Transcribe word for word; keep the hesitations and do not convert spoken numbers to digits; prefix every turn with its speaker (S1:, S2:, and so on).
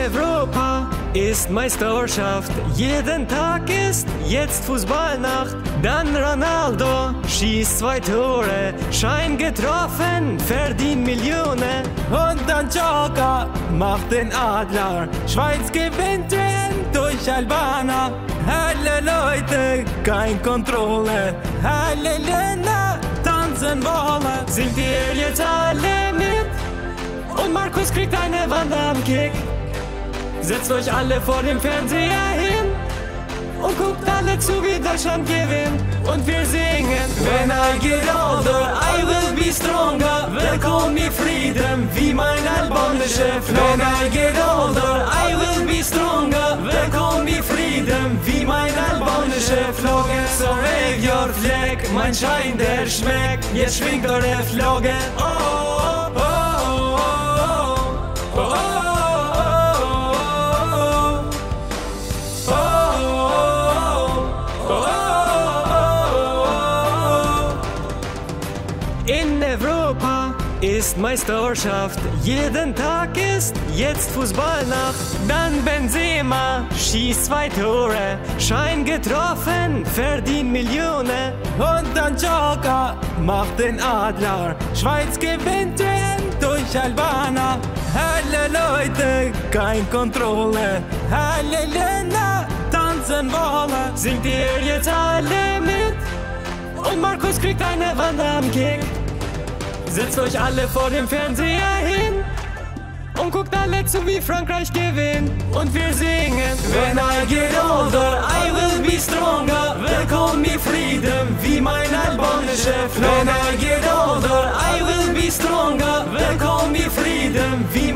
S1: Europa ist Meisterschaft, jeden Tag ist jetzt Fußballnacht. Dann Ronaldo schießt zwei Tore, Schein getroffen, verdient Millionen.
S2: Und dann Joker macht den Adler, Schweiz gewinnt durch Albaner. Alle Leute, kein Kontrolle, alle Länder tanzen Wolle.
S1: Singt ihr jetzt alle mit? Und Markus kriegt eine Wand am Kick. Setzt euch alle vor dem Fernseher hin und guckt alle zu, wie Deutschland gewinnt. Und wir singen:
S2: When I get older, I will be stronger. They'll call me freedom, wie mein albanischer Flagge. When I get older, I will be stronger. They'll call me freedom, wie mein albanischer Flagge. So wave your flag, mein Schein, der schmeckt. Jetzt schwingt eure Flagge. Oh, oh, oh, oh, oh, oh, oh.
S1: In Europa ist Meisterschaft, jeden Tag ist jetzt Fußballnacht. Dann Benzema schießt zwei Tore, Schein getroffen, verdient Millionen.
S2: Und dann Joker macht den Adler, Schweiz gewinnt durch Albaner. Alle Leute, kein Kontrolle, alle Länder tanzen Wolle.
S1: Singt ihr jetzt alle mit? Und Markus kriegt eine Wand am Kick. Setzt euch alle vor dem Fernseher hin und guckt alle zu, wie Frankreich gewinnt. Und wir singen:
S2: When I get older, I will be stronger. They'll call me freedom, wie mein albanischer Flagge. When I get older, I will be stronger. They'll call me freedom, wie